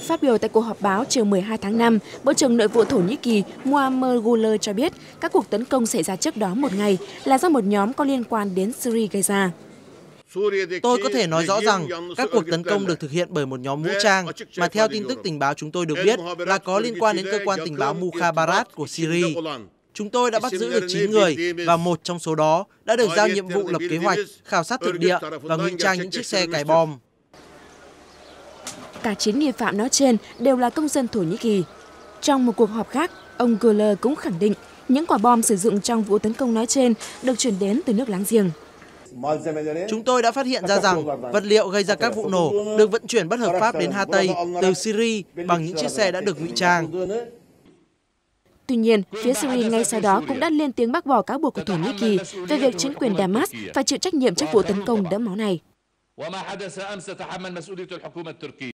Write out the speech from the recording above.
Phát biểu tại cuộc họp báo chiều 12 tháng 5, Bộ trưởng Nội vụ Thổ Nhĩ Kỳ Muammer Guler cho biết các cuộc tấn công xảy ra trước đó một ngày là do một nhóm có liên quan đến Syria gây ra. Tôi có thể nói rõ rằng các cuộc tấn công được thực hiện bởi một nhóm vũ trang mà theo tin tức tình báo chúng tôi được biết là có liên quan đến cơ quan tình báo Mukhabarat của Syria. Chúng tôi đã bắt giữ được 9 người và một trong số đó đã được giao nhiệm vụ lập kế hoạch, khảo sát thực địa và ngụy trang những chiếc xe cài bom. Cả 9 nghi phạm nói trên đều là công dân Thổ Nhĩ Kỳ. Trong một cuộc họp khác, ông Guler cũng khẳng định những quả bom sử dụng trong vụ tấn công nói trên được chuyển đến từ nước láng giềng. Chúng tôi đã phát hiện ra rằng vật liệu gây ra các vụ nổ được vận chuyển bất hợp pháp đến Hà Tây từ Syria bằng những chiếc xe đã được ngụy trang. Tuy nhiên, phía Syria ngay sau đó cũng đã lên tiếng bác bỏ cáo buộc của Thổ Nhĩ Kỳ về việc chính quyền Damas phải chịu trách nhiệm trước vụ tấn công đẫm máu này.